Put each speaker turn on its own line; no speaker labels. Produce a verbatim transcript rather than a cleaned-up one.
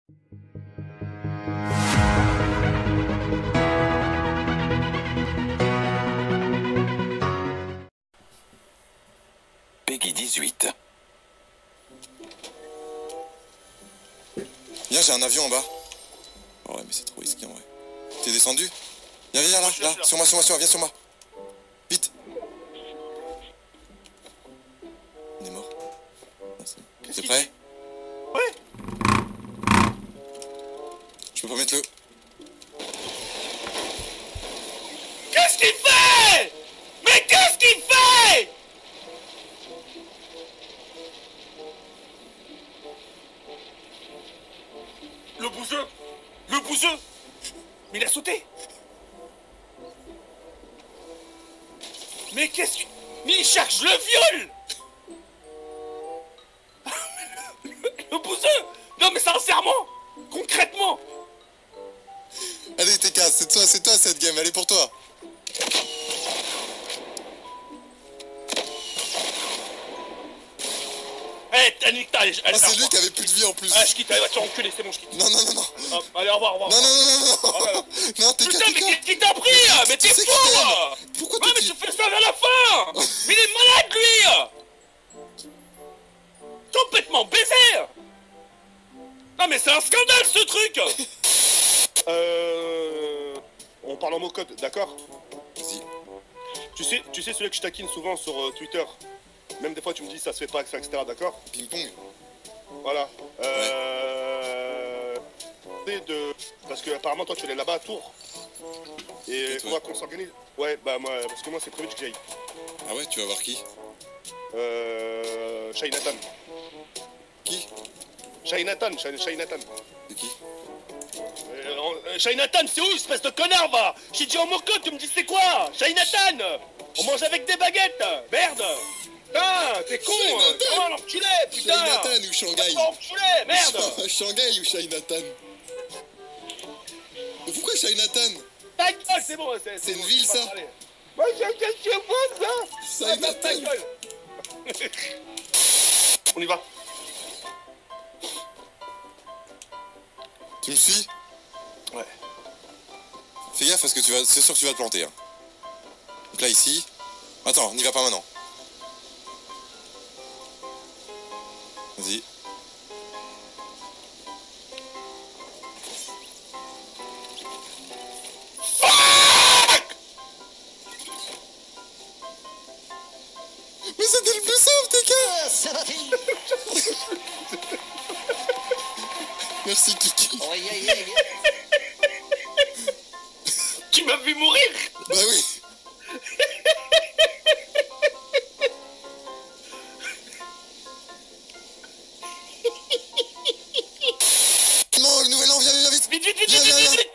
Peggy dix-huit.
Viens, j'ai un avion en bas. Oh ouais, mais c'est trop risqué en vrai. T'es descendu? Viens, viens, là, là, sur moi, sur moi, sur moi, viens sur moi. Vite. On est mort. T'es prêt?
Ouais.
Je peux pas mettre le...
Qu'est-ce qu'il fait? Mais qu'est-ce qu'il fait? Le bouseux. Le bouseux. Mais il a sauté. Mais qu'est-ce que... Mais il cherche le viol. le, le, le bouseux. Non mais sincèrement. Concrètement.
Allez, t'es casse, c'est toi, c'est toi cette game, elle est pour toi.
Eh, t'as nique ta...
Ah, c'est lui qui avait plus de vie en plus.
Ah, je quitte, allez, va te faire enculer, c'est bon, je quitte.
Non, non, non, non.
Ah, allez, au revoir, au revoir.
Non, non, non, non, non.
Oh là là.
Non, t'es
Putain,
casse,
mais
t'es
qu'est-ce qui t'a pris? Mais t'es
Tu sais
fou,
qu'il t'aime.
moi.
Pourquoi
Ouais, mais
tu...
tu fais ça vers la fin. Mais il est malade, lui. Complètement baisé. Non, mais c'est un scandale, ce truc. Euh... On parle en mot code, d'accord?
Vas-y.
Tu sais, tu sais celui que je taquine souvent sur euh, Twitter. Même des fois, tu me dis ça se fait pas, et cetera, d'accord?
Ping-pong.
Voilà. Euh... De... Parce que apparemment toi tu es là-bas à Tours. Et
toi
faudra qu'on s'organise. Ouais, bah moi, parce que moi c'est prévu que j'y aille.
Ah ouais, tu vas voir qui?
Euh... Shainatan.
Qui?
Shainatan, Shainatan.
C'est qui?
Euh, Shainatan, c'est où, espèce de connard, va? J'ai dit en moco, tu me dis c'est quoi? Shainatan. On mange avec des baguettes. Merde. Putain, t'es con. Oh l'enculé, putain.
Shainatan ou Shanghai?
Oh l'enculé, merde.
Shanghai ou Shainatan? Mais pourquoi Shainatan?
Ta gueule, c'est bon, c'est...
C'est une
bon,
ville,
je peux
ça?
pas parler. Moi, j'ai quelque chose, là.
Shainatan.
Ta gueule. On y va.
Tu me suis?
Ouais.
Fais gaffe parce que tu vas... c'est sûr que tu vas te planter. Hein. Donc là, ici... Attends, n'y va pas maintenant. Vas-y. Mais c'était le plus simple, t'es qu'un... Merci, Kiki.
Tu m'as vu mourir.
Bah oui. Non, le nouvel an, viens, viens, vite.
Vite, vite, vite,
Viens,
vite,
viens,
vite,
viens.
vite.